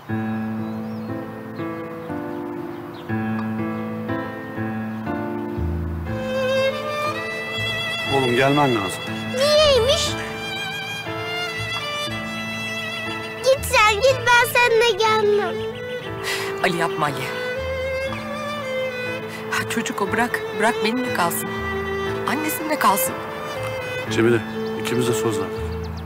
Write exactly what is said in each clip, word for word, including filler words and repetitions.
Oğlum gelmen lazım. Niyeymiş? Git sen git, ben seninle gelmem. Ali yapma Ali. Ha, çocuk o, bırak. Bırak benimle kalsın. Annesinde kalsın. Cemile, ikimiz de söz verdik.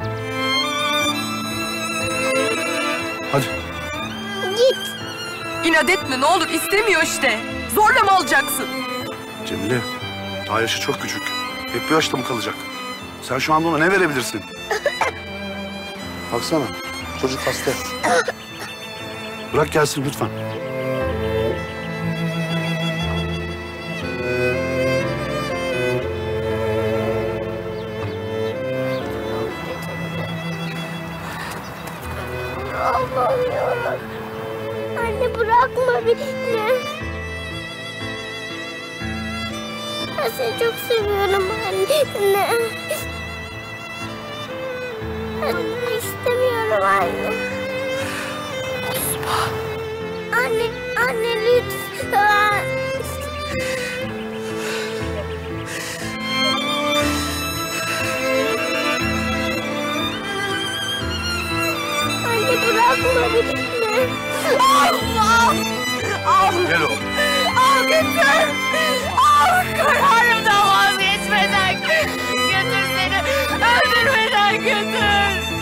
Hadi. Git. İnat etme ne olur, istemiyor işte. Zorla mı alacaksın? Cemile, daha yaşı çok küçük. Hep bu yaşta mı kalacak? Sen şu anda ona ne verebilirsin? Baksana, çocuk hasta. Bırak gelsin lütfen. Allah'ım yarabbim. Anne bırakma beni. Ben seni çok seviyorum anne. Ben istemiyorum anne. Osman. Anne, anne lütfen. Anne bırakma beni. Allah! Al! Gel oğlum. Al götür! Al! Kararımdan vazgeçmeden götür seni! Öldürmeden götür!